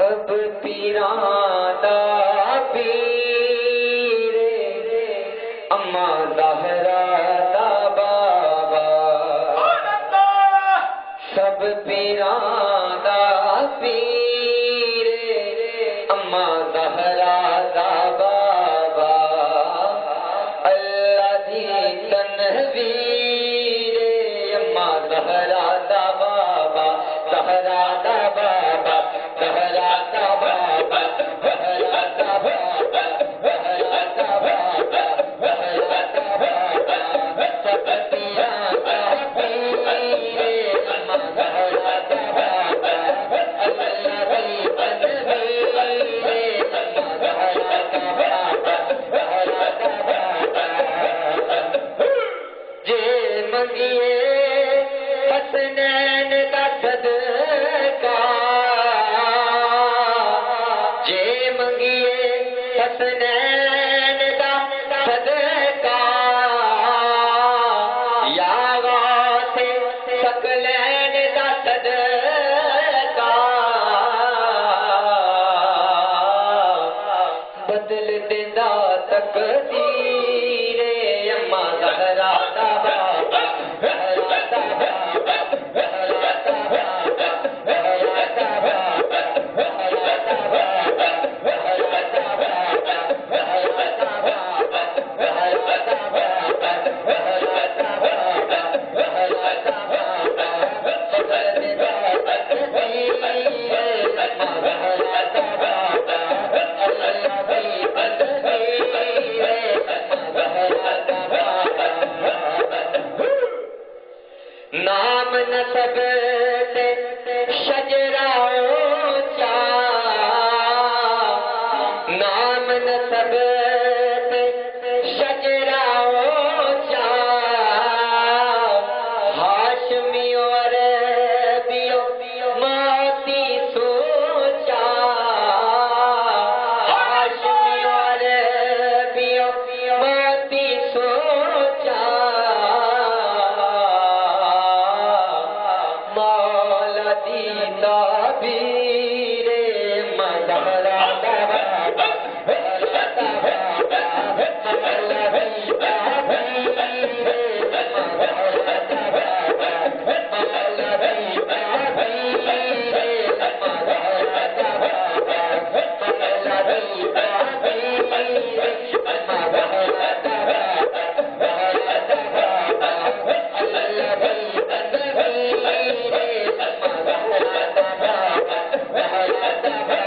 سب پیراں دا پیر اما زہرا دا بابا سب پیراں دا پیر اما زہرا دا بابا اللہ دی تنویر اما زہرا دا بابا زہرا دا بابا زہرا دا بابا زہرا دا بابا زہرا دا بابا زہرا دا بابا سب پیراں دا پیر اما زہرا دا بابا اللہ دی تنویر اما زہرا دا بابا زہرا دا بابا جے منگیے حسنین دا صدقہ جے منگیے حسنین دا صدقہ یا غوث ثقلین دا صدقہ بدل دیندا تقدیر اما زہرا دا بابا زہرا دا بابا زہرا دا بابا زہرا دا بابا زہرا دا بابا زہرا دا بابا زہرا دا بابا زہرا دا بابا زہرا دا بابا زہرا دا بابا بدل دیندا تقدیر اما زہرا دا بابا اللہ دی تنویر اما زہرا دا بابا نام نسب سے شجرہ اونچا نام نسب سے شجرہ اونچا ہاشمی اور عربیوں موتی سوچا ہاشمی اور عربیوں موتی سوچا مولا دی تعبیر اما زہرا دا بابا زہرا دا بابا مولا دی تعبیر اما زہرا دا بابا مولا دی تعبیر اما زہرا دا بابا مولا دی تعبیر اما زہرا دا بابا زہرا دا بابا اللہ دی تنویر اما زہرا دا بابا زہرا دا بابا